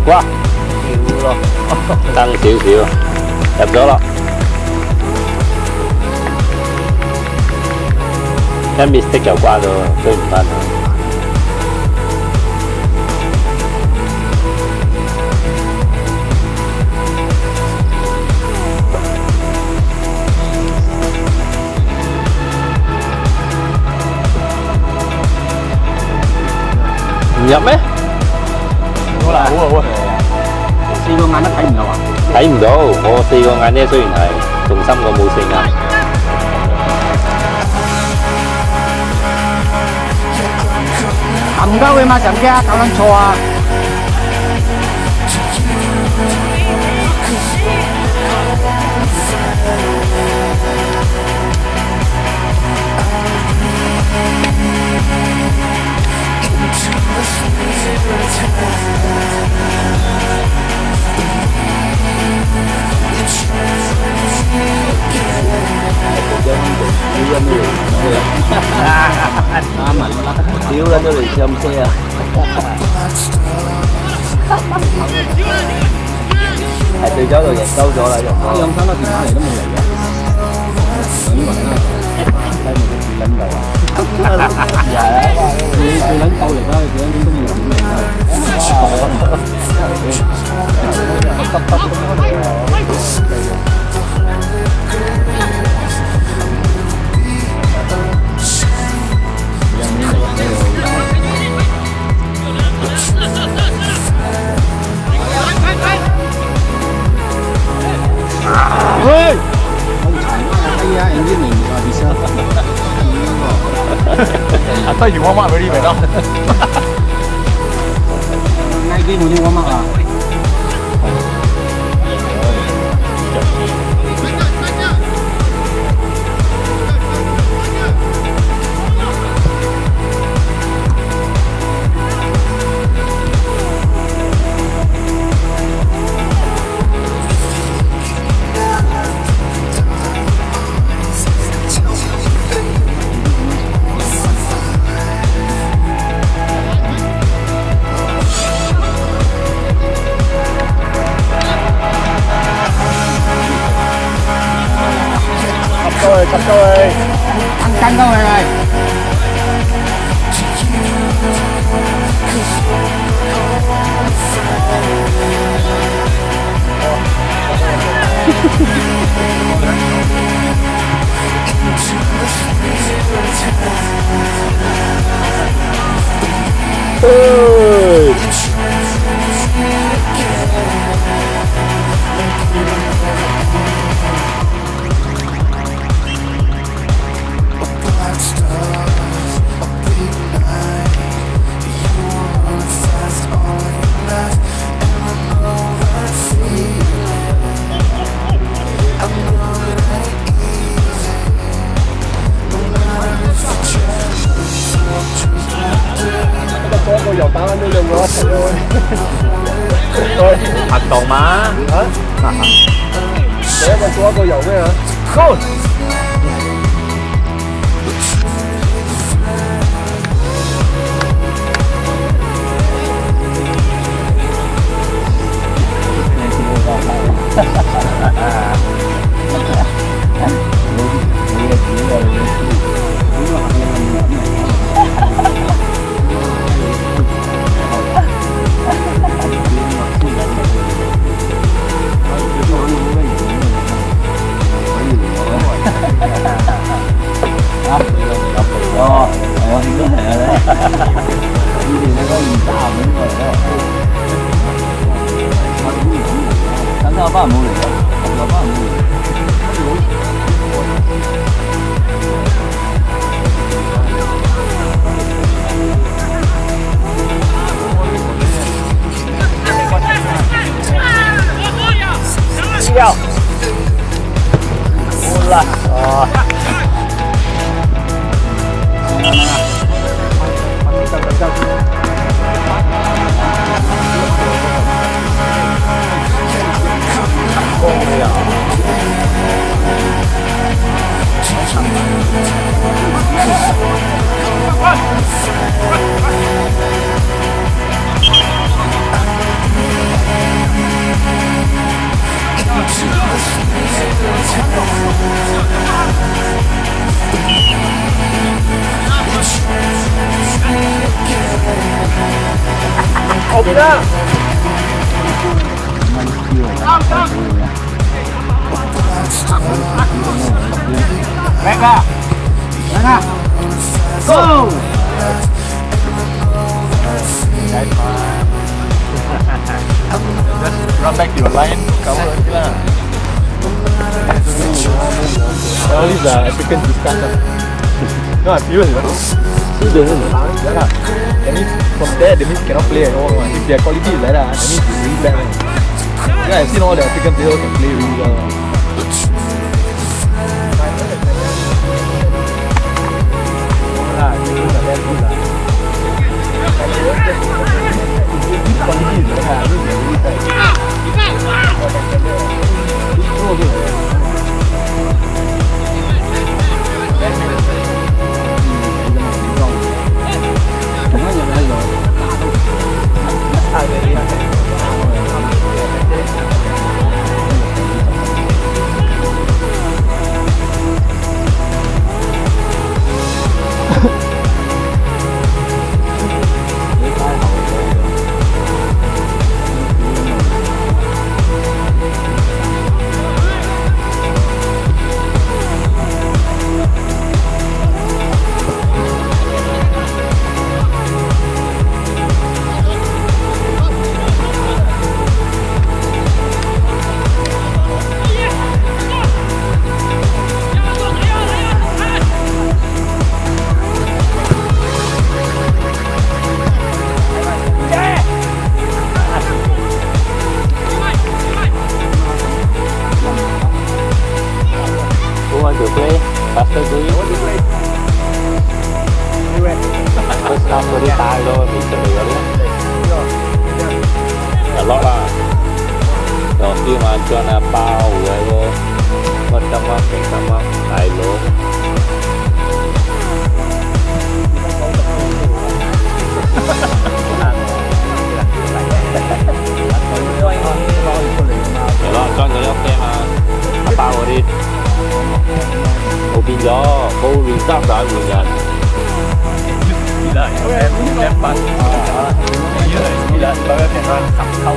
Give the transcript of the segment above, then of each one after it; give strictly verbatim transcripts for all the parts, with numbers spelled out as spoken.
哇，少咯，爭少少，入咗啦。一 mistake 就關咗，追唔翻啦。唔入咩？好啦，好啊好啊。四個眼都睇唔到啊？睇唔到，我四個眼啫，雖然係仲深過冇四眼。冚家會嘛，上家搞撚錯啊！啱啊！屌撚咗嚟上車啊！係對咗度人收咗啦，用咗。兩三個電話嚟都冇嚟嘅。等呢個啦，睇冇佢最撚夠啊！最最撚夠嚟啦，最撚點都要咁嚟啦。喂，Hasta llegó a más, ¿verdad? Ngay cái mùi quá mắc à? Rồi, chặt rồi. Ăn canh đâu này này. Ôi. Cô dầu tao nó dùng rồi. Thôi, hành động mà. Hả? Để con xuống cô dầu nữa hả? Không. Cảm ơn bạn mua được. Cảm ơn bạn mua được. Đi đâu? Ula. Ờ. Back lah. Mana? Go. Just run back to your line. Cover lagi lah. All these are African discussion. No, I'm serious. Serious? Yeah lah. That means from there, that means cannot play at all. If their quality is like that, that means it's really bad. Yeah, I've seen all the African players can play really well. Faster to you. First half very tired thôi, mình sẽ được đấy. Là lót là. Rồi khi mà cho nó bao rồi vô, mất tâm mắt, mình tâm mắt, tài luôn. Rồi đó, cho người ok mà, nó bao rồi đi. Ủa biến gió, cô liên sát đại người nhận. Đi lại, em em bắt. Đi lại, đi lại, bao em em ăn sắp không.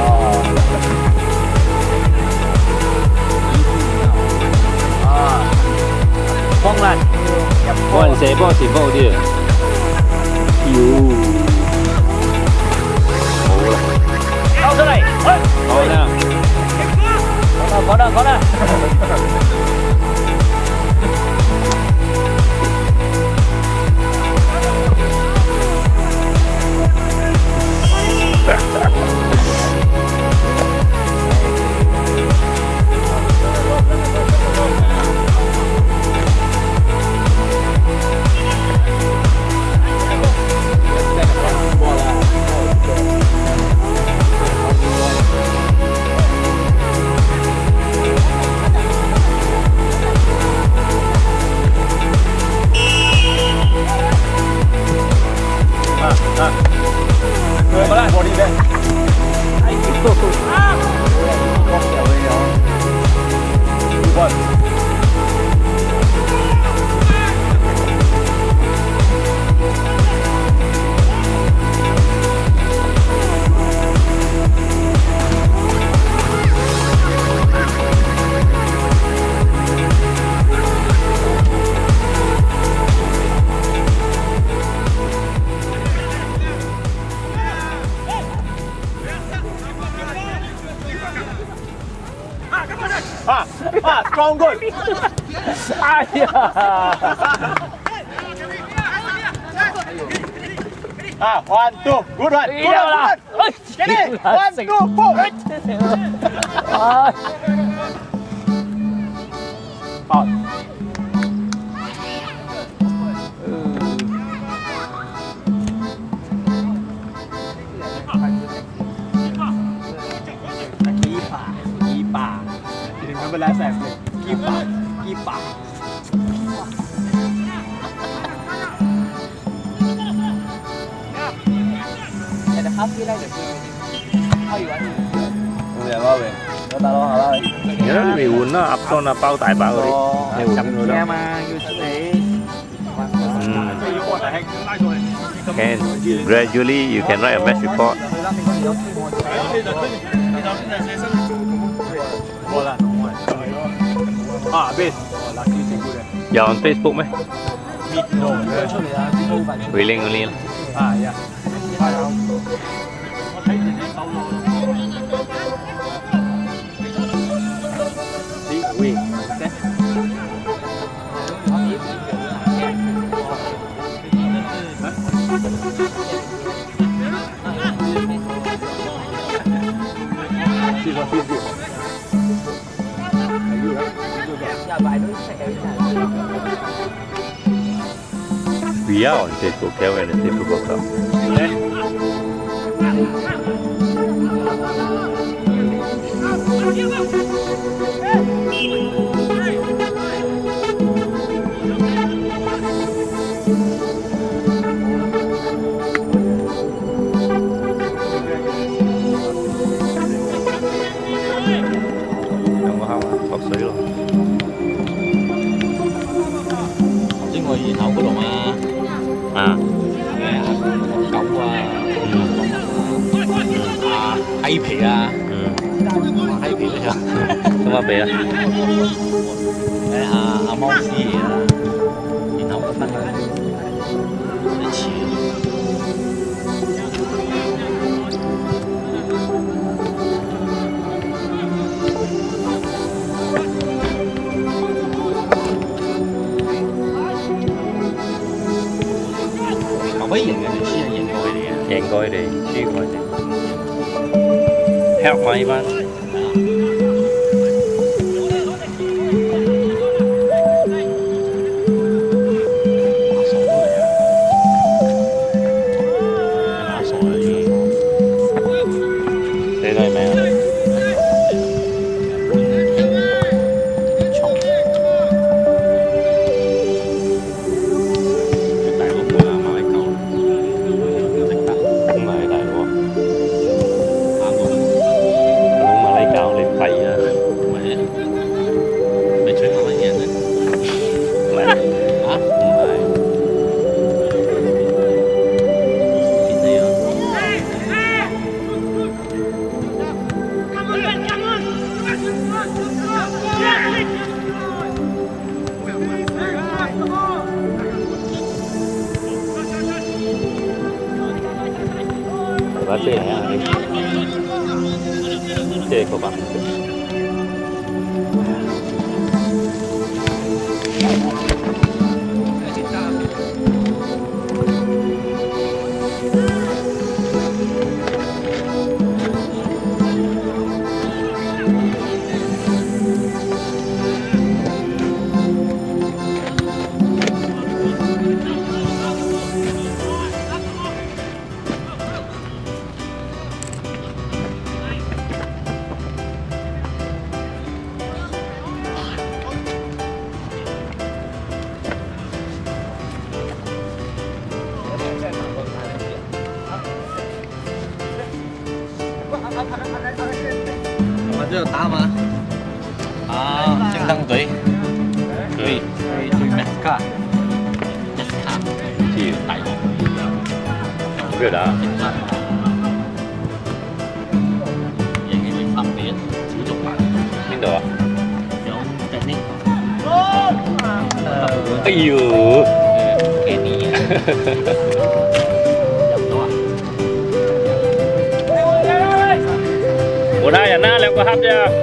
Phong lại. Phong sẽ bao xỉ bao đi. Yêu. Ủa. Đâu thế này? Thôi nè. Có đâu, có đâu. Ah, ah, strong goal. Ah, one, two, good one, good one, good one. Get it, one, two, four. Out. Remember last time, keep up, keep up. And how do you like the game? How you like it? Không được bao về. Nó ta lo hả ơi. Nhớ mì uốn nó ập con nó bao tải bao rồi. Mì uốn nó đâu. Mà như thế này. Can gradually you can write a match report. Ah, habis. Laki cikgu dia. 有 on Facebook 咩？ 出嚟啊！高份回拎嗰啲啦。 啊，係啊，加油！我睇住你手路。你會嘅？試過試試。 We are on Facebook, Kevin and Facebook account. Không có không, có水咯。 頭先我然後嗰度嘛。啊，狗啊，啊雞皮啊，嗯，雞皮都有， 咁啊俾啊， 誒阿阿貓屎嘢啦，然後分佢一次。可以贏嘅，你輸係贏過佢哋嘅， 贏過佢哋，輸過佢哋 ，help 嘛呢班。 打傻嚟啊！打傻啦已經。 寫到係咩啊？把这样啊，这个吧。 我都有打嘛。啊，精燈隊，對對對 Mesca，Mesca，即係大鑊。 邊度打？ 贏嘅你三比一，小組版。 邊度啊？ 有迪尼。 哎呦！ 基尼啊！入咗啊！ 冇打人啦，兩個黑啫。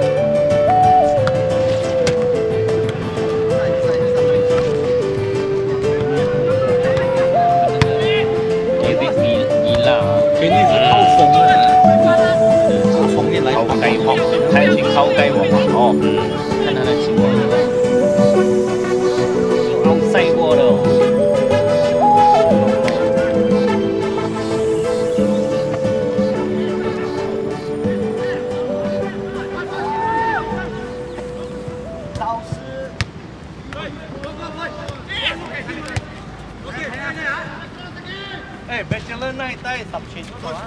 佢呢是烤鳳啊，烤鳳嘅禮物，雞殼，睇先烤雞鑊哦，嗯，看他的情況，烤西鍋咯。老師，誒 ，Bachelor 那一帶十千個啊！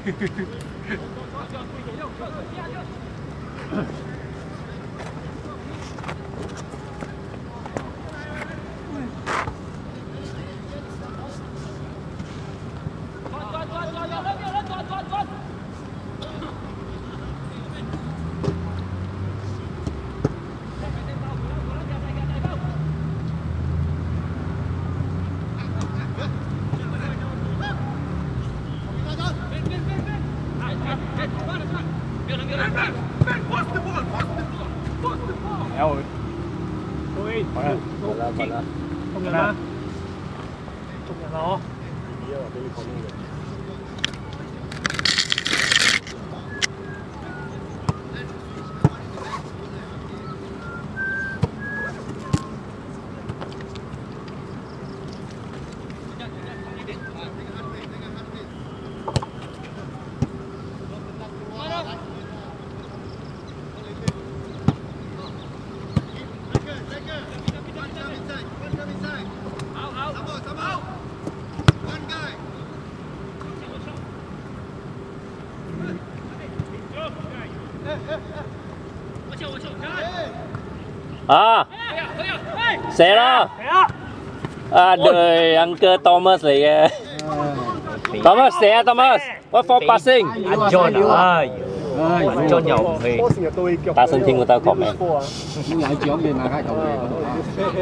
À, xe đó. À, đời Uncle Thomas嚟嘅。Thomas 射啊 Thomas， what for passing？ John 啊，John 又唔去。 大聲聽嗰兜講咩？ 冇有獎嘅馬街球嘅嗰度啊！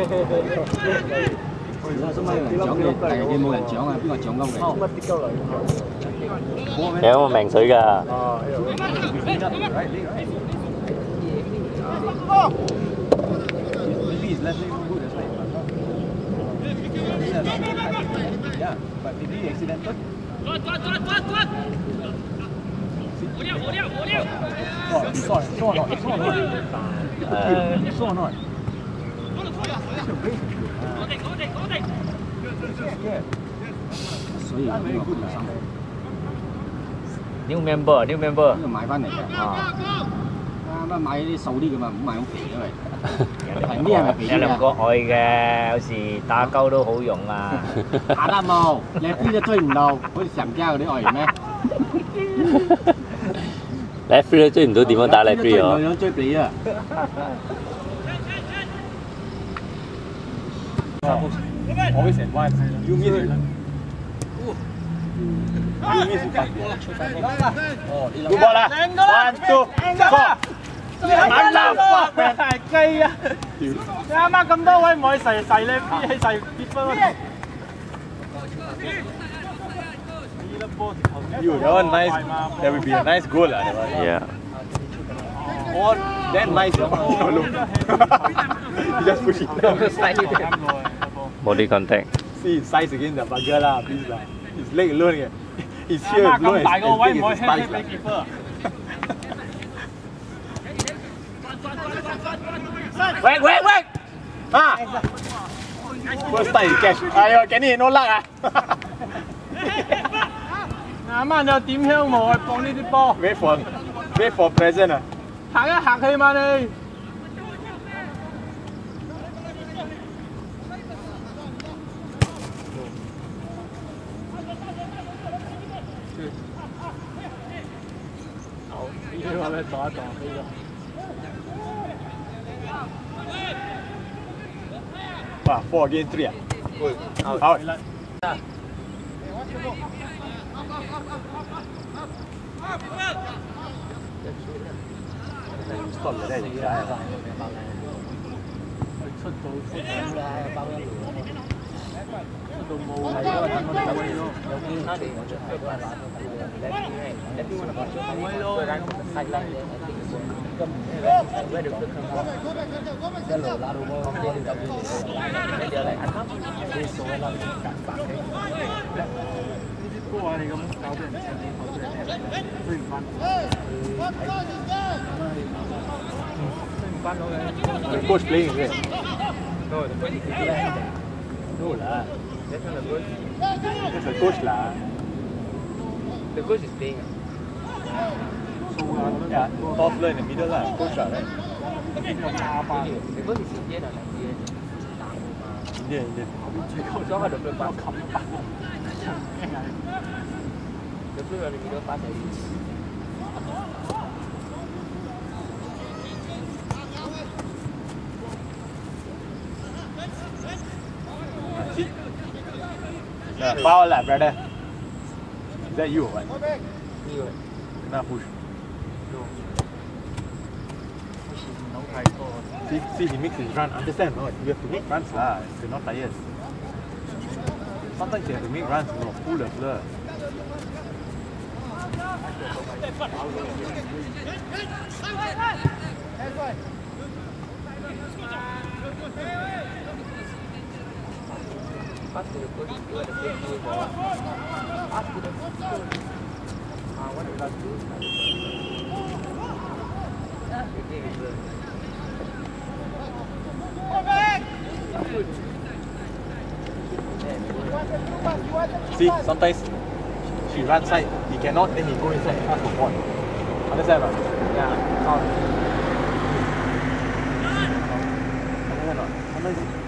做乜有人獎嘅？第二啲冇人獎啊？邊個獎鳩嘅？ 有冇命水㗎？ Yeah, but maybe accidental. Oh, sorry, so annoying, so annoying. Uh, so annoying. New member, new member. 呢個買翻嚟嘅啊！啱啱買啲瘦啲嘅嘛，唔好買咁肥因為。平啲係咪肥啲啊？ 有兩個愛嘅，有時打鳩都好用啊！ 打得冇，你邊都追唔到，好似上家嗰啲愛員咩？ 你 free 都追唔到，點樣打你 free 啊？ 點樣追你啊 ？Always advise you miss it. You miss it. Good ball 啦 ！One two four。 啱啱係雞啊！你啱啱咁多位唔可以細細咧，飛起細跌分。 You, that one nice. That would be a nice goal, lah. Yeah. Oh, that nice. No, look. He just push it down. Body contact. See his size against the bugger lah, please lah. His leg alone, yeah. His heel alone. 咁大個位唔可以 his hand thighs 俾 keeper。 喂喂喂！啊 ！First time catch. 哎呦，Kenny no luck 啊！ 啱啱就點香冇去放呢啲波。 Wait for, wait for present 啊！ 行一行氣嘛你。呢個咩撞一撞呢個。 哇 ，four against three 啊！好。Stop 嚟咧，而家。 出到出到啦，包一路。出到冇係咯，等我哋走位咯。有啲他哋我出係都係玩到咁樣，你睇你睇我哋出係位咯，細啦你咁咁咩都出咁多，一路拉到波，一路走住嚟，一路嚟啱啱啲數一拉夾白起。呢啲波啊，你咁搞俾人上啲球出嚟，追唔翻。 The coach playing is it? No, the coach is playing. No lah. That's not the coach. That's the coach lah. The coach is playing. Yeah, Toffler in the middle lah. Coach lah, right? The coach is Indian or Indian? Indian, Indian. So how the play pass? The blue on the middle pass at least. Yeah, foul lah, brother. Is that you or what? Me what? Kena push. No. Push is no try for. See, see, he makes his run. Understand, no? You have to make runs lah. You're not tired. Sometimes you have to make runs, you know, pull the blur. Pass to the coach, you want to play blue ball. Pass to the coach. Ah, what did I do? You gave it blue. See, sometimes she runs side, he cannot, then he go inside and ask for ball. Understand or not? Yeah, count. Understand or not? Sometimes